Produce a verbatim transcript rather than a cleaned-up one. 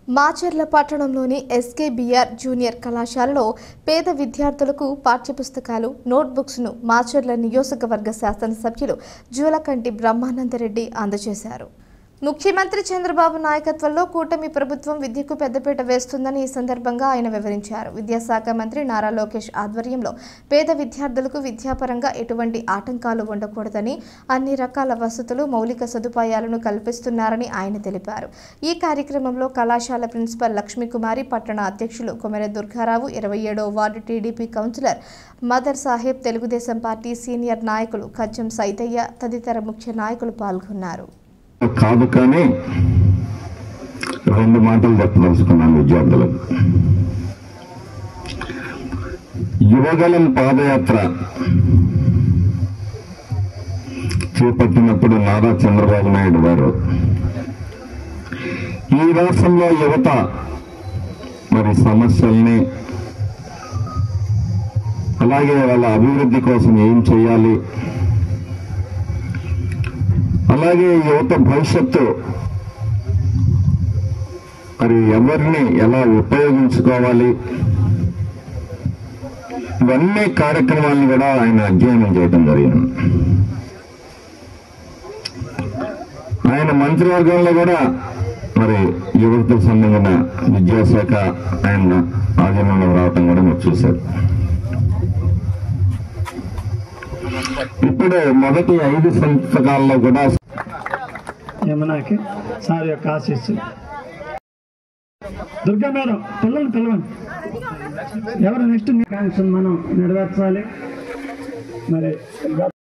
మాచర్ల పట్టణంలోని SKBR junior కళాశాలలో పేద విద్యార్థులకు పాఠ్యపుస్తకాలు నోట్బుక్స్ ను మాచర్ల నియోజకవర్గ శాసనసభ్యులు జూలకంటి బ్రహ్మానందరెడ్డి అందజేశారు. ముఖ్యమంత్రి చంద్రబాబు నాయకత్వంలో కూటమి ప్రభుత్వం విద్యకు పెద్దపీట వేస్తుందని ఈ సందర్భంగా ఆయన వివరించారు. విద్యాశాఖ మంత్రి నారా లోకేష్ ఆధ్వర్యంలో పేద విద్యార్థులకు విద్యాపరంగా ఎటువంటి ఆటంకాలు ఉండకూడదని అన్ని రకాల వసతులు మౌలిక సదుపాయాలను కల్పిస్తున్నారని ఆయన తెలిపారు. ఈ కార్యక్రమంలో కళాశాల ప్రిన్సిపల్ లక్ష్మీకుమారి, పట్టణ అధ్యక్షులు కొమెర దుర్గారావు, ఇరవై ఏడవ ward TDP councillor Madar Saheb, Telugu Desam party senior నాయకులు కచ్చం సైతయ్య తదితర ముఖ్య నాయకులు పాల్గొన్నారు. కాదు కానీ రెండు మాటలు చెప్పదలుచుకున్నాను విద్యార్థులకు. యువగలం పాదయాత్ర చేపట్టినప్పుడు నారా చంద్రబాబు నాయుడు గారు ఈ రాష్ట్రంలో యువత మరి సమస్యల్ని అలాగే వాళ్ళ అభివృద్ధి కోసం ఏం చేయాలి, అలాగే యువత భవిష్యత్తు మరి ఎవరిని ఎలా ఉపయోగించుకోవాలి, ఇవన్నీ కార్యక్రమాలను కూడా ఆయన అధ్యయనం చేయడం జరిగింది. ఆయన మంత్రివర్గంలో కూడా మరి యువతకు సంబంధించిన విద్యాశాఖ ఆయన ఆధీనంలో రావటం కూడా మీరు చూశారు. ఇప్పుడు మొదటి ఐదు సంవత్సరాల్లో కూడా యమునాకి సార్ యొక్క ఆశీస్సు. దుర్గా మేడం పిల్లలు పిలవండి, ఎవరు నెక్స్ట్ మనం నెరవేర్చాలి మరి.